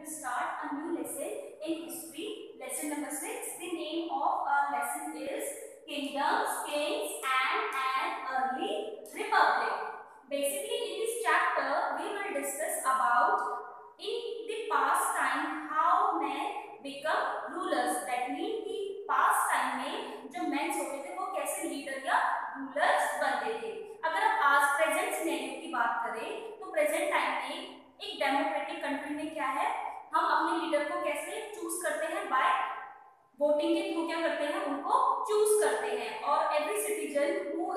start a new lesson in history. Lesson number 6. The name of our lesson is Kingdoms, Kings and an Early Republic. Basically, in this chapter, we will discuss about in the past time how men become rulers. That means कि past time में जो men होते थे वो कैसे leader या rulers बनते थे. अगर आप आज present scenario की बात करें तो present time में एक डेमोक्रेटिक कंट्री में क्या है, हम अपने लीडर को कैसे चूज करते हैं, बाय वोटिंग के थ्रू क्या करते हैं, उनको चूज करते हैं. और एवरी सिटीजन हु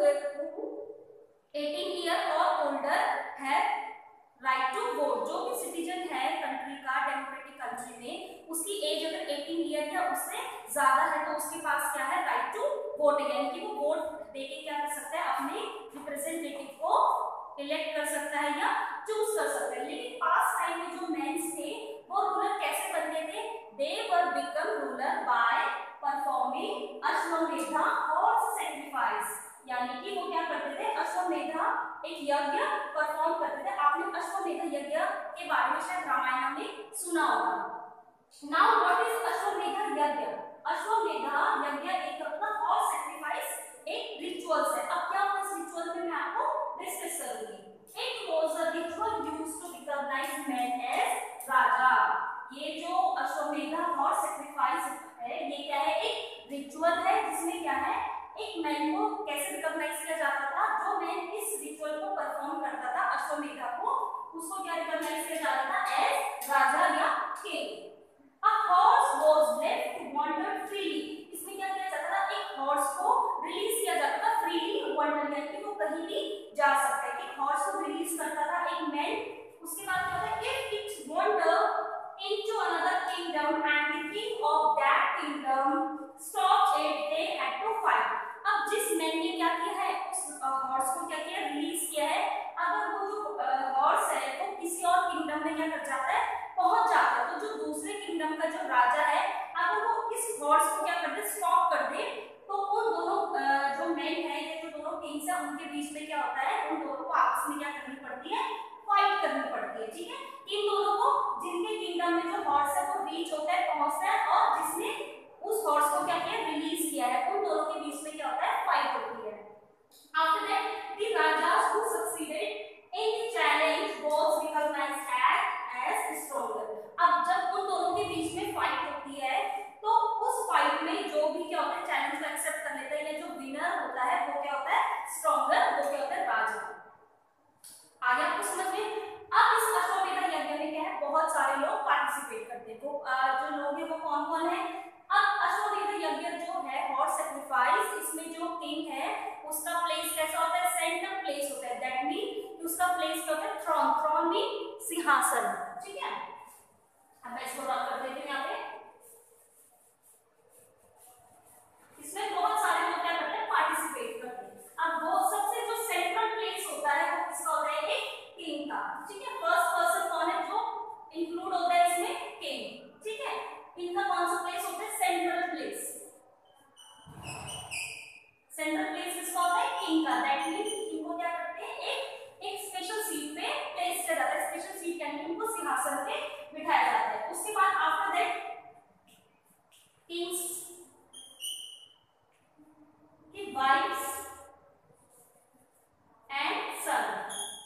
18 ईयर और older have right to vote. जो भी सिटीजन है कंट्री का, डेमोक्रेटिक कंट्री में उसकी एज अगर 18 ईयर या उससे ज्यादा है तो उसके पास क्या है, राइट टू वोट. यानी कि वो वोट देके क्या कर सकता है, अपने रिप्रेजेंटेटिव को इलेक्ट कर सकता है या चूज कर सकता है. लेकिन पास्ट टाइम में जो मेंस थे वो रूलर कैसे बनते थे, they were become ruler by performing Ashvamedha horse sacrifice. यानी कि वो क्या करते थे, अश्वमेधा एक यज्ञ परफॉर्म करते थे. आपने अश्वमेधा यज्ञ के बारे में शायद रामायण में सुना होगा. नाउ व्हाट इज अश्वमेधा यज्ञ? अश्वमेधा यज्ञ एक अपना हॉर्स सैक्रिफाइस एक रिचुअल्स है. अब क्या होता है इस रिचुअल में मैं आपको डिस्कस करूंगी. It was a ritual used to recognise man as raja. ये जो अश्वमेधा हॉर्स सैक्रिफाइस है ये क्या है, एक रिचुअल है जिसमें क्या है, एक मैन को कैसे रिकॉग्नाइज किया जाता था, जो मैन इस रिचुअल को परफॉर्म करता था अश्वमेधा को, उसको क्या रिकॉग्नाइज किया जाता था, एज राजा या king. A horse was left to wander freely. इसमें क्या किया जाता था, एक हॉर्स को रिलीज किया जाता था फ्रीली वॉन्डर, यानी कि वो कहीं भी जा सकता है. एक हॉर्स को रिलीज करता था एक मैन. उसके बाद क्या होता है, if it wander into another kingdom and the king of that kingdom stopped it, they had to fight. अब जिस मैन ने क्या किया है, उस हॉर्स को क्या किया, रिलीज किया है. अगर वो जो हॉर्स है वो किसी और किंगडम में क्या कर जाता है, पहुंच जाता है, तो जो दूसरे किंगडम का जो राजा है अगर वो इस हॉर्स को क्या कर दे, स्टॉप कर दे, तो उन दोनों जो मैन है या जो दोनों किंग्स है उनके बीच में क्या होता है, उन दोनों को आपस में क्या करनी पड़ती है, फाइट करनी पड़ती है. ठीक है, इन दोनों को जिनके किंगडम में जो हॉर्स है वो रीच होता है, पहुंचता है, और जिसने उस हॉर्स को क्या किया, रिलीज किया है, उन दोनों के बीच में क्या होता है, फाइट होती है. After that the rajas who succeeded in the challenge was recognised as stronger. अब जब उन दोनों के बीच में फाइट होती है तो उस फाइट में जो भी क्या होता है, चैलेंज को एक्सेप्ट कर लेता है या जो विनर होता है वो क्या होता है, स्ट्रॉन्गर, वो क्या होता है, राजा. आगे आपको समझ में. अब इस अश्वमेधा यज्ञ में क्या है, बहुत सारे लोग पार्टिसिपेट करते हैं. वो जो लोग हैं वो कौन कौन है. अब अश्वमेधा यज्ञ जो है हॉर्स सैक्रिफाइस, इसमें जो किंग है उसका प्लेस कैसा होता है, सेंटर प्लेस होता है. दैट मीन उसका प्लेस क्या होता है, थ्रोन. थ्रोन मीन सिंहासन. ठीक है, अब मैं इसको रख कर देती हूं यहाँ पे. इसमें बहुत सारे लोग क्या करते हैं, पार्टिसिपेट करते हैं. अब वो सबसे जो सेंट्रल प्लेस होता है वो किसका होता है, एक किंग का. ठीक है, फर्स्ट पर्सन कौन है जो इंक्लूड होता है इसमें, किंग. ठीक है, इनका कौन सा प्लेस होता है, सेंट्रल प्लेस. सेंट्रल प्लेस किसका होता है, किंग का. दैट मींस किंग को क्या करते हैं, एक स्पेशल सीट पे प्लेस किया जाता है. स्पेशल सीट यानी उनको सिंहासन पे बिठाया जाता है. उसके बाद आफ्टर दैट किंग्स की वाइफ्स एंड सन.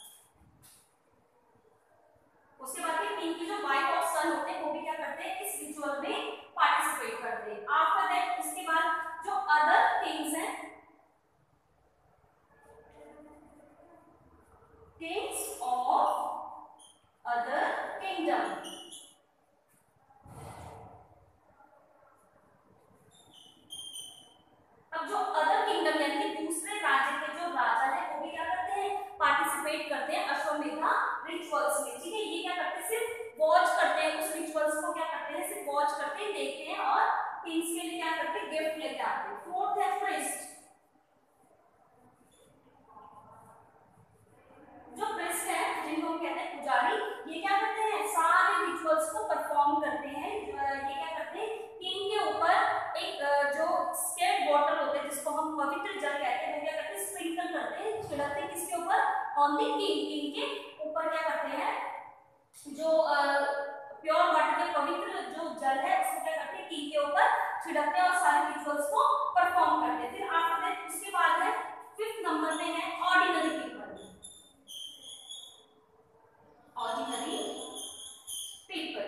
उसके बाद किंग की जो वाइफ और सन होते हैं वो भी क्या करते हैं, इस रिचुअल में पार्टिसिपेट करते हैं. आफ्टर दैट उसके बाद जो अदर किंग्स हैं, किंग्स ऑफ अदर किंगडम, अब जो अदर किंगडम यानी कि दूसरे राज्य के जो राजा है वो भी क्या करते हैं, पार्टिसिपेट करते हैं अश्वमेधा रिचुअल्स में. ठीक है, ये क्या करते हैं, सिर्फ वॉच करते हैं उस रिचुअल्स को, क्या करते हैं, सिर्फ वॉच करते हैं, देखते हैं, और किंग्स के लिए क्या करते हैं, गिफ्ट लेके आते हैं. फोर्थ है प्रीस्ट. जो प्रीस्ट है जिनको हम कहते हैं पुजारी, ये क्या करते हैं, सारे रिचुअल्स को परफॉर्म करते हैं. ये क्या करते हैं, किंग के ऊपर एक जो स्केर्ड वाटर होते हैं जिसको हम पवित्र जल कहते हैं, वो क्या करते हैं, स्प्रिंकल करते हैं, छिड़कते हैं किसके ऊपर, ऑन द किंग. किंग के ऊपर क्या करते हैं, जो प्योर वाटर के पवित्र जो जल है उसको क्या करते हैं किंग के ऊपर छिड़कते हैं और सारे रिचुअल्स को परफॉर्म करते हैं। फिर आफ्टर दैट उसके बाद है 5th नंबर पे है ordinary people. Ordinary people,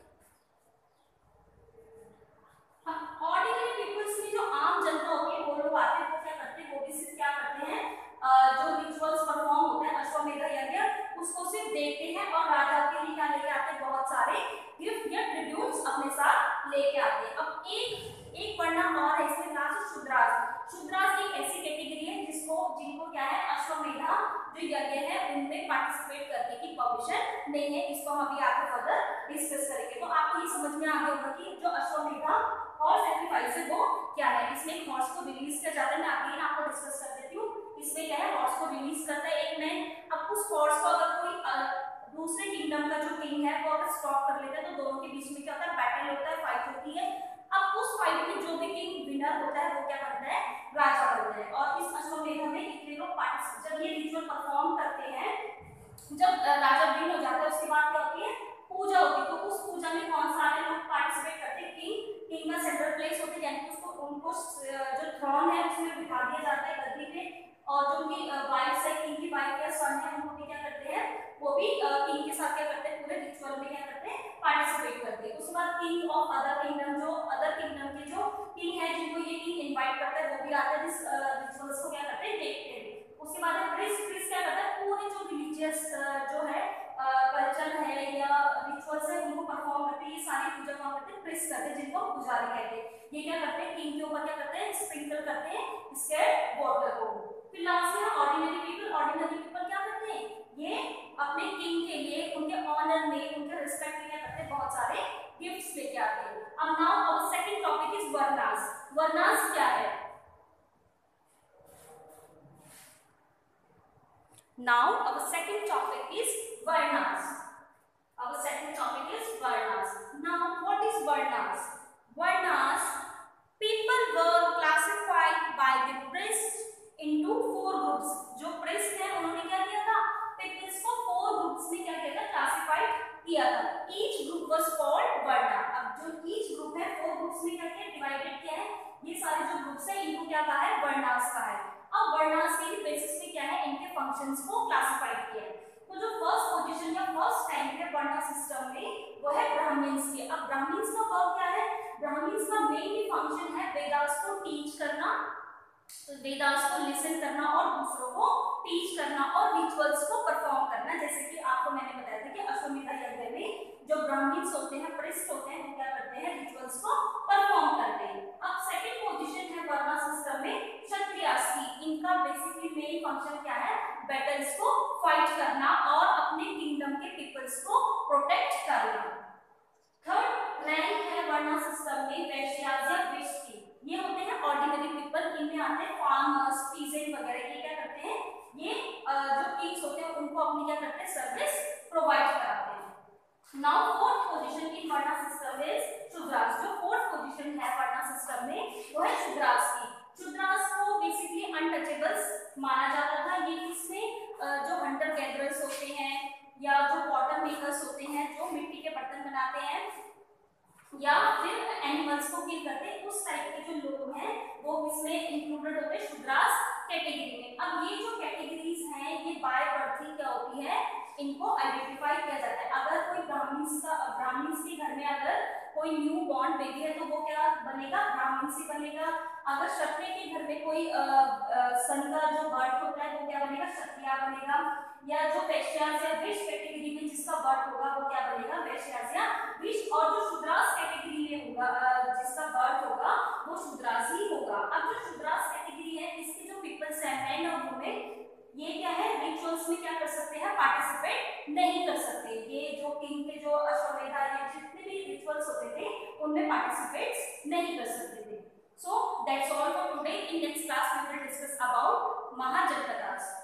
ordinary peoples में जो आम जनता होती है वो लोग आते हैं, वो क्या करते हैं, वो भी सिर्फ क्या करते हैं जो रिचुअल्स परफॉर्म होते हैं अश्वमेध यज्ञ उसको सिर्फ देखते हैं और राजा के लिए क्या लेके आते हैं, बहुत सारे गिफ्ट या ट्रिब्यूट्स अपने साथ लेके आते हैं। अब एक वर्ण और है इसमें लास्ट शूद्रास। शूद्रास एक ऐसी कैटेगरी है जिनको क्या है अश्वमेधा जो यज्ञ है उनमें पार्टिसिपेट करने की परमिशन नहीं है। इसको हम अभी आगे फर्दर डिस्कस करेंगे। तो आपको ये समझ में आ गया होगा कि जो अश्वमेधा हॉर्स सैक्रिफाइस है वो क्या है। इसमें एक हॉर्स को रिलीज किया जाता है, मैं अगेन आपको डिस्कस कर देती हूँ। इसमें क्या है हॉर्स को रिलीज करता है एक मैन। अब उस हॉर्स को अगर कोई दूसरे किंगडम का जो किंग है वो अगर स्टॉप कर लेता है तो दोनों के बीच में क्या होता है, बैटल होता है, फाइट होती है। अब उस फाइट में जो भी किंग विनर होता है वो क्या बनता है, राजा बनता है। और इस अश्वमेध में इतने लोग पार्टिसिपेट जब ये रिचुअल परफॉर्म करते हैं, जब राजा विन हो जाता है उसके बाद क्या होती है, पूजा होती है। तो उस पूजा में कौन सारे लोग पार्टिसिपेट करते हैं, किंग का सेंट्रल प्लेस होती है, यानी कि उसको उनको जो थ्रोन है उसमें बिठा दिया जाता है गद्दी पे, और जो उनकी वाइफ है, किंग की वाइफ या सन है, उनको भी क्या करते हैं, वो भी किंग के साथ क्या करते हैं, पूरे रिचुअल में क्या करते हैं, पार्टिसिपेट करते हैं। उसके बाद किंग ऑफ अदर किंगडम, जो अदर किंगडम के जो किंग है जिनको ये किंग इनवाइट करता है वो भी आते हैं, इस रिचुअल्स को क्या करते हैं, देखते हैं। उसके बाद प्रीस्ट क्या करता है, पूरे जो रिलीजियस जो है कल्चर है या रिचुअल्स है उनको परफॉर्म करते हैं। ये सारी पूजा कौन करते हैं, प्रीस्ट करते हैं, जिनको पुजारी कहते हैं। ये क्या करते हैं, किंग के ऊपर क्या करते हैं, स्प्रिंकल करते हैं इसके वाटर को। फिर लास्ट में ऑर्डिनरी पीपल। ऑर्डिनरी पीपल क्या करते हैं, ये अपने किंग के लिए, उनके ऑनर में, उनके रिस्पेक्ट में क्या करते हैं, बहुत सारे गिफ्ट्स लेके आते हैं। अब now our second topic is varnas. Varnas क्या है, now our second topic is varnas. Our second topic is varnas. Now what is varnas? Varnas, people were classified by the priest into 4 groups. जो priest है उन्होंने क्या किया था, peoples को 4 groups में क्या किया था, classified किया था। each group was called varna. अब जो each group है 4 groups में क्या किया, divided किया है। ये सारे जो ग्रुप्स है इनको क्या कहा है, वर्णास कहा है। अब वर्णास के बेसिस पे क्या है, इनके फंक्शंस को क्लासिफाइड किया है। तो जो फर्स्ट पोजीशन या फर्स्ट टाइम है वर्ण सिस्टम में वो है ब्राह्मण्स की। अब ब्राह्मण्स का वर्क क्या है, ब्राह्मण्स का मेन फंक्शन है वेदास को टीच करना, वेदास को लिसन करना और दूसरों को टीच करना और रिचुअल्स को परफॉर्म करना। जैसे कि आपको मैंने बताया था कि अश्वमेध यज्ञ में जो ब्राह्मण्स होते हैं, प्रीस्ट होते हैं, वो क्या करते हैं, रिचुअल्स को परफॉर्म करते हैं। अब सेकंड पोजीशन है वर्ण सिस्टम में क्षत्रियास की। इनका बेसिकली मेन फंक्शन क्या है, बैटल्स को फाइट करना और अपने किंगडम के पीपल्स को प्रोटेक्ट करना। थर्ड रैंक है वर्ण सिस्टम में वैश्यास या वैश्य की। ये होते हैं ऑर्डिनरी पीपल, इनमें आते हैं फार्मर्स, पीजेंट वगैरह। ये क्या करते हैं, ये जो किंग्स होते हैं उनको अपनी क्या करते हैं, सर्विस प्रोवाइड कराते हैं। नाउ फोर्थ पोजीशन इन वर्ण सिस्टम इज शूद्रास। जो फोर्थ पोजीशन है वर्ण सिस्टम में वो है शूद्रास की। शूद्रास को बेसिकली अनटचेबल्स माना जाता था। ये इसमें जो हंटर गैदरर्स होते हैं या जो पॉटर मेकर्स होते हैं, जो मिट्टी के बर्तन बनाते हैं या फिर एनिमल्स को किल करते हैं, उस टाइप के जो लोग हैं वो इसमें इंक्लूडेड होते हैं शूद्रास कैटेगरी में। अब ये जो कैटेगरीज हैं ये बाय बर्थ ही क्या होती है, इनको आइडेंटिफाई किया जाता है। अगर कोई ब्राह्मण्स के घर में अगर कोई न्यू बॉर्न बेबी है तो वो क्या बनेगा, ब्राह्मण से बनेगा। अगर क्षत्रिय के घर में कोई सन का जो बर्थ होता है वो क्या बनेगा, क्षत्रिय बनेगा। या जो वैश्यास या वैश्य कैटेगरी में जिसका बर्थ होगा वो क्या बनेगा, वैश्यास या वैश्य। और जो शूद्रास कैटेगरी में होगा जिसका बर्थ होगा वो शूद्रास ही होगा। अब जो शूद्रास कैटेगरी है इसके जो पीपल्स हैं, मैन और वुमेन, ये क्या है, रिचुअल्स में क्या कर सकते हैं, पार्टिसिपेट नहीं कर सकते। ये जो किंग के जो अश्वमेध या जितने भी रिचुअल्स होते थे उनमें पार्टिसिपेट नहीं कर सकते थे। So that's all for today. In next class we will discuss about mahajanapadas.